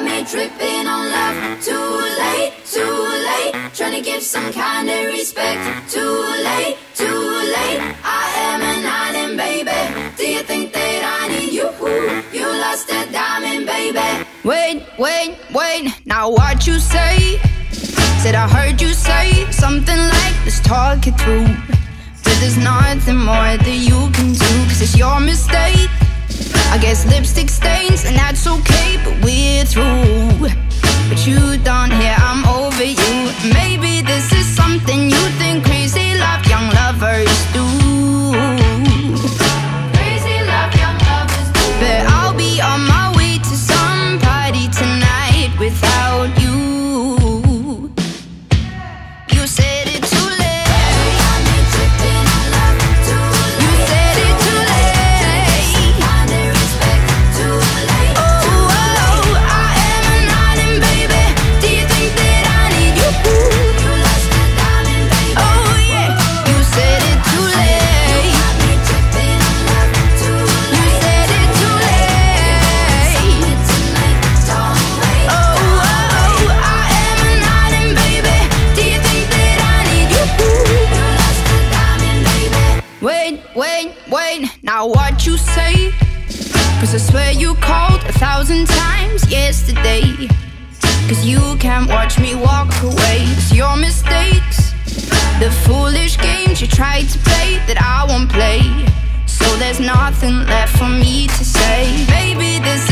me tripping on love. Too late, trying to give some kind of respect. Too late, I am an island, baby. Do you think that I need you? You lost a diamond, baby. Wait, now what you say? Said I heard you say something like, let's talk it through. But there's nothing more that you can do, cause it's your mistake. I guess lipstick stains, and that's okay, but we're through. But you don't hear I'm over you. Maybe this is something you think crazy love young lovers do. Crazy love young lovers do. But I'll be on my way to some party tonight without you. You said it too late. Wait, now what you say? Cause I swear you called 1,000 times yesterday. Cause you can't watch me walk away. It's your mistakes, the foolish games you tried to play that I won't play. So there's nothing left for me to say. Baby, this